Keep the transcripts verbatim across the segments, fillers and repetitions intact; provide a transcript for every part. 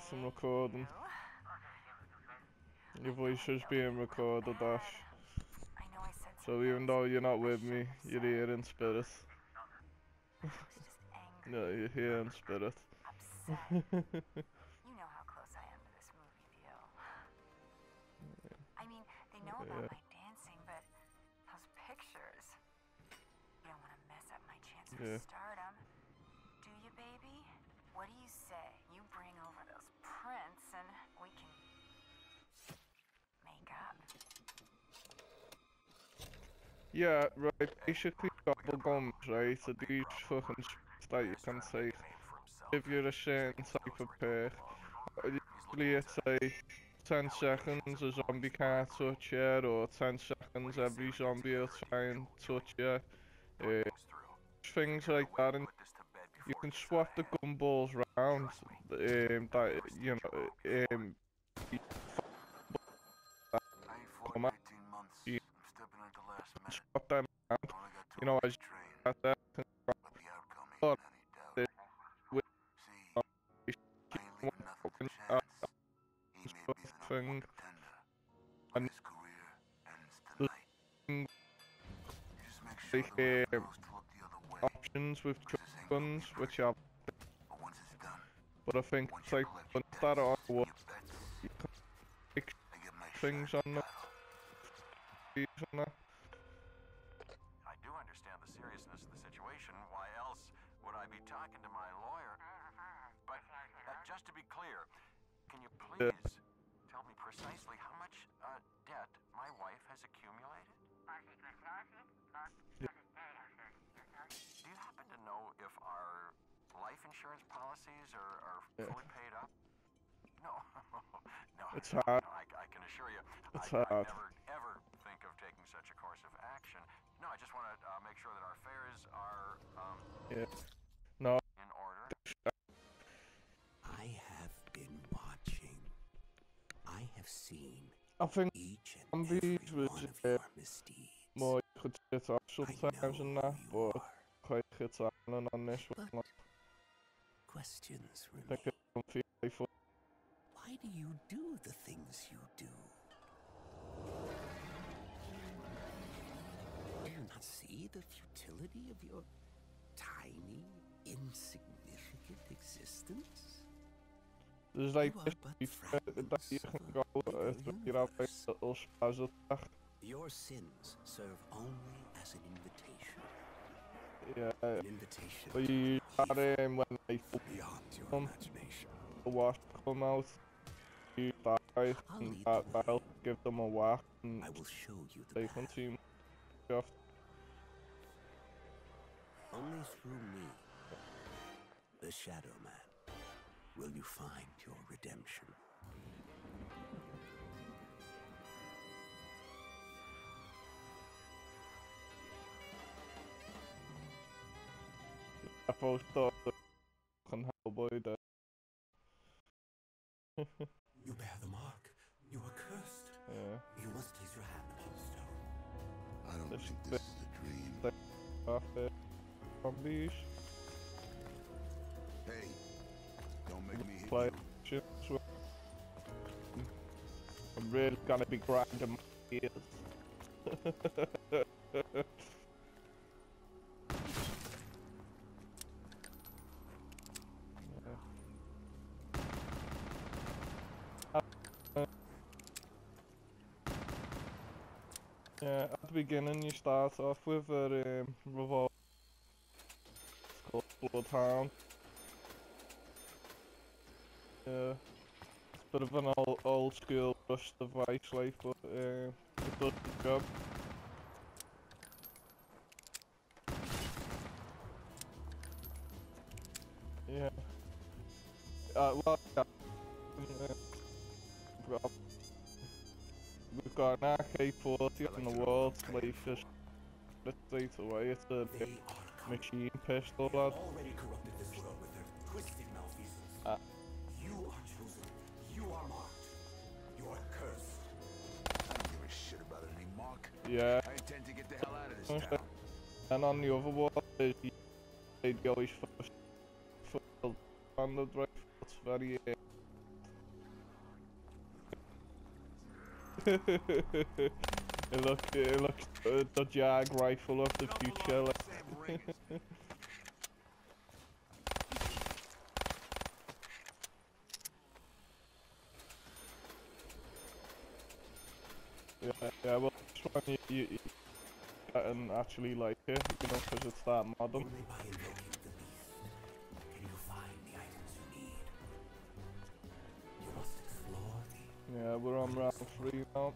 Yes, I'm recording. Your voice is being recorded, Ash. I know I said So even though you're not with me, you're here in spirit. I was just angry. No, you're here in spirit. Upset. You know how close I am to this movie deal. I mean, they know about Yeah. my dancing, but those pictures. You don't want to mess up my chance for Yeah. stardom. Do you, baby? What do you say? You bring over those prints and we can make up. Yeah, right, basically bubblegums, right, so these fucking sh- that you can say if you're a certain type of perk. Usually it's like ten seconds a zombie can't touch you, or ten seconds every zombie will try and touch you. Uh, things like that, and you can swap the gumballs round, um, that, you know, um, you come out, you can swap them around, you know, as you get there, but the with uh, sort of thing, and the thing like um, options with shotguns, which have, but I think it's like once that are what you can pick things on them, these and that. I do understand the seriousness of the situation. Why else would I be talking to my lawyer? But uh, just to be clear, can you please tell me precisely how much uh, debt my wife has accumulated? Yeah. Do you happen to know if our life insurance policies are, are Yeah. fully paid up? No, no, It's no, hard. no, I, I can assure you, It's I, I hard. never, ever think of taking such a course of action. No, I just want to uh, make sure that our affairs are um, Yeah. No, in order. I have been watching. I have seen I think each and zombies every was one of uh, your misdeeds. more you could sit off I sometimes know and that, who you but are. quite hits on on this But one. questions I remain. think it don't feel like fun. Why do you do the things you do? Do you not see the futility of your tiny, insignificant existence? There's like You this are but beef that that you fragments can of go a uh, bigger you have like universe. little spaz attack. Your sins serve only as an invitation. Yeah, An invitation but to you use evil that um, when like beyond your um, imagination. the wash come out, you use that right, I'll and lead that, the way. that'll give them a whack and I will show you the they path. continue off. Only through me, the Shadow Man, will you find your redemption. I both thought that fucking Hellboy did. You bear the mark. You are cursed. Yeah, You must place your hand upon the stone. I don't This think bit- this is a dream. off the zombies. Hey, don't make me hit Play you. chips with. I'm really gonna be grinding my gears. Yeah, at the beginning you start off with a um, revolver. It's called Bloodhound. Yeah, it's a bit of an old, old school rush device, like, but uh, it does the job. Yeah. Uh, well, yeah. uh, we've got- We've got an R K forty on the wall, like, just straight away. It's a They are coming. machine pistol, They have lad. already corrupted this world with their twisted malfeasance. Ah. You are chosen. You are marked. You are cursed. I don't give a shit about any mark. Yeah. I intend to get the hell out of this Okay. town. And on the other wall, there's the the always first field on the drive. It's very uh, it looks, it looks uh, the Jag rifle of the future. Like. yeah, yeah. Well, this one you, you, you can actually like it, you know, because it's that modern. Only by invoking the beast can you find the items you need. You must explore the Yeah, we're on round three now.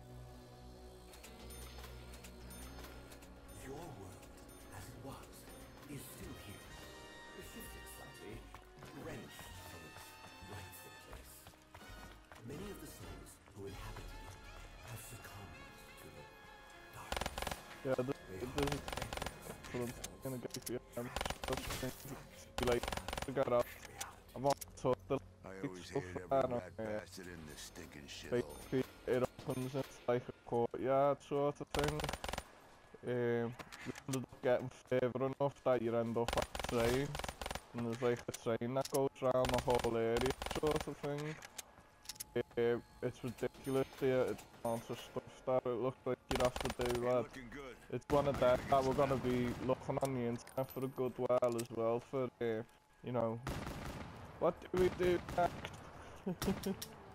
Your world, as it was, is still here. It shifted slightly, wrenched from its rightful place. Many of the souls who inhabited it have succumbed to the darkness. Yeah, this, this is excellent. I'm gonna go for you. I'm just too late to get up. I'm on top of the I always so hated far every now, rat yeah. bastard in this stinking shithole. Basically, it opens, it's like a courtyard sort of thing. Um, you ended up getting further enough that you end up on a train, and there's like a train that goes around the whole area sort of thing. Um, it's ridiculous the amount of stuff that it looks like you'd have to do, lad. Looking good. It's one of them that we're gonna be looking on the internet for a good while as well for, uh, you know, what do we do next?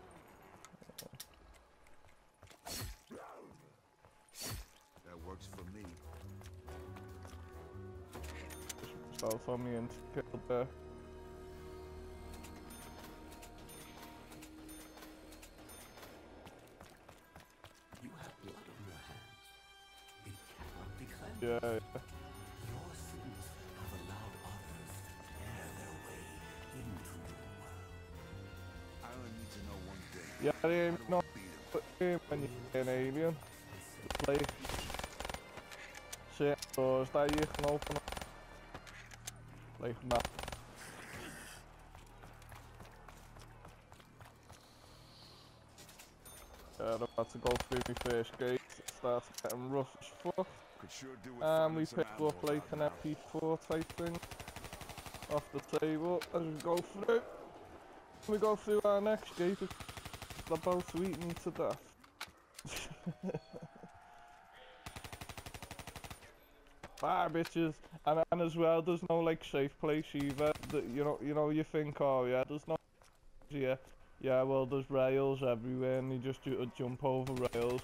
That works for me. Myself on the internet killed there. You have blood on your hands. It cannot be cleansed. Yeah, yeah. Your sins have allowed others to tear their way into your world. I only need to know one thing. Yeah, I How am do I not beat him? put him when you're an alien. It's like certain doors that you can open up. Like that. Yeah, I'm about to go through my first gate. It starts getting rough as fuck. Could sure do with And we finding some picked up animals like out an now. M P four type thing off the table as we go through. We go through our next gate, it's about to eat me to death. Bye bitches, and, and as well there's no like safe place either. The, you know, you know you think, oh yeah, there's no yeah, yeah. Well, there's rails everywhere, and you just do, uh, jump over rails.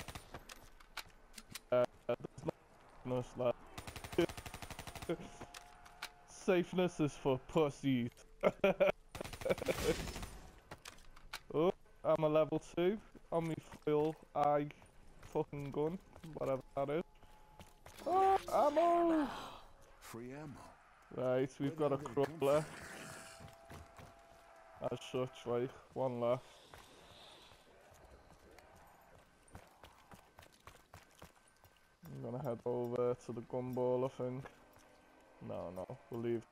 Uh, there's no like safeness is for pussies. Oh, I'm a level two on my foil eye fucking gun, whatever that is. Oh, ammo! Free ammo. Right, we've got a crawler. As such, like, one left. I'm gonna head over to the gumball, I think. No, no, we'll leave.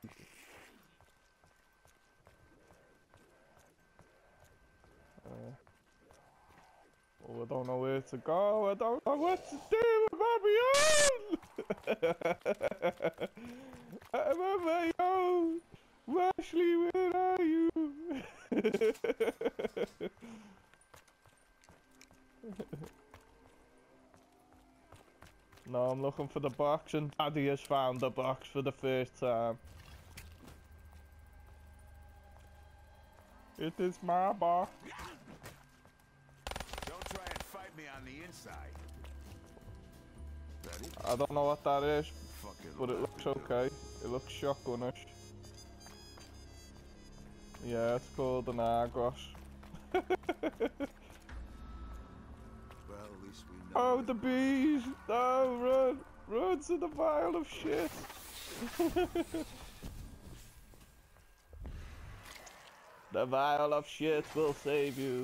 Uh, oh, I don't know where to go, I don't know what to do, I'm on my own! I'm on my own! Ashley, where are you? No, I'm looking for the box, and Daddy has found the box for the first time. It is my box. Don't try and fight me on the inside. Ready? I don't know what that is, Fuck it. but it looks okay. It looks shotgunish. Yeah, it's called an Argos. Well, at least we know. Oh, the bees! No, run! Run to the vial of shit! The vial of shit will save you.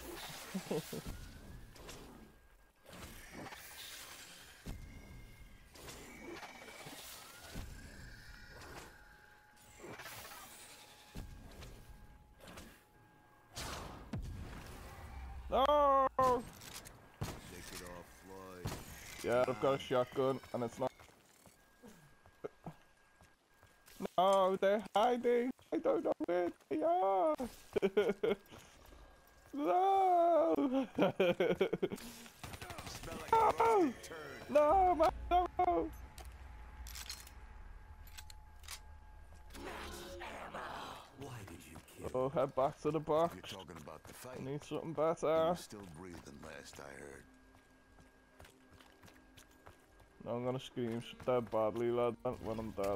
No! Take it off, Floyd. Yeah, I've got a shotgun, and it's not. No, they're hiding. I don't know where they are. No! You smell like a roasted turd. No, man, no! Why did you kill? Oh, head back to the box. You're talking about the fight. I need something You better. were still breathing last I heard. No, I'm gonna scream dead badly, lad, when I'm dead.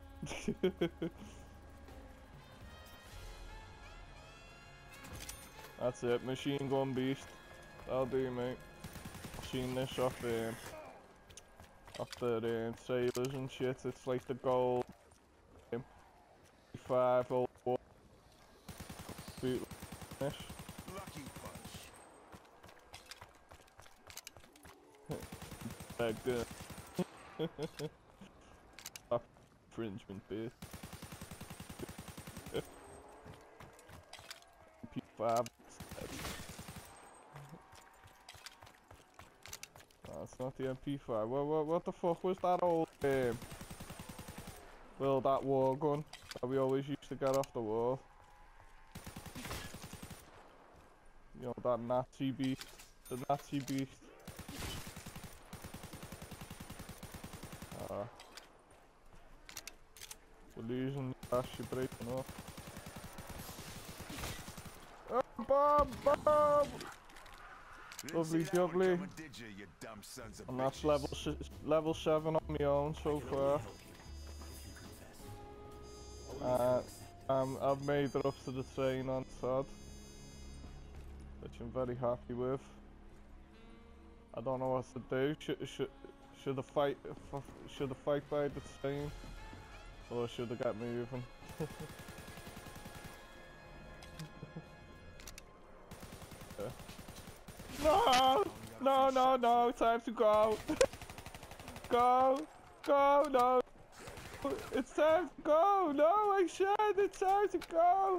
That's it, machine gun beast. That'll do, mate. Seen this off the, off the uh, sailors and shit. It's like the gold um, five old war boot finish. Lucky punch. Dead good. Infringement, bitch. P five. No, it's not the M P five. What, what, what the fuck was that old um, well, that war gun that we always used to get off the wall? You know, that Nazi beast. The Nazi beast. Ah. We're losing the dash, you're breaking up. Oh, Bob! Bob! Lovely jubbly. Did you, you dumb sons of And that's bitches? level sh level seven on my own so far. Uh, um, I've made it up to the train on Sod, which I'm very happy with. I don't know what to do. Should should should I fight? Should I fight by the train, or should I get moving? Yeah. No! No! No! No! Time to go! Go! Go! No! It's time to go! No! I said it's time to go!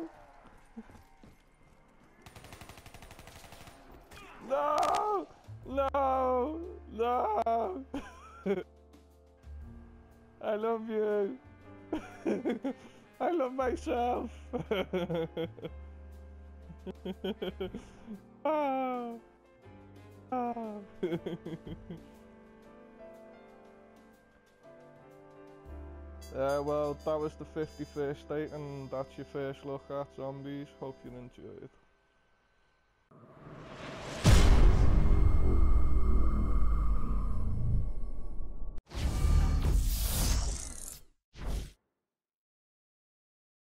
No! No! No! I love you! I love myself! Ah! Ah! Uh, well, that was the fifty-first date, and that's your first look at zombies. Hope you enjoyed.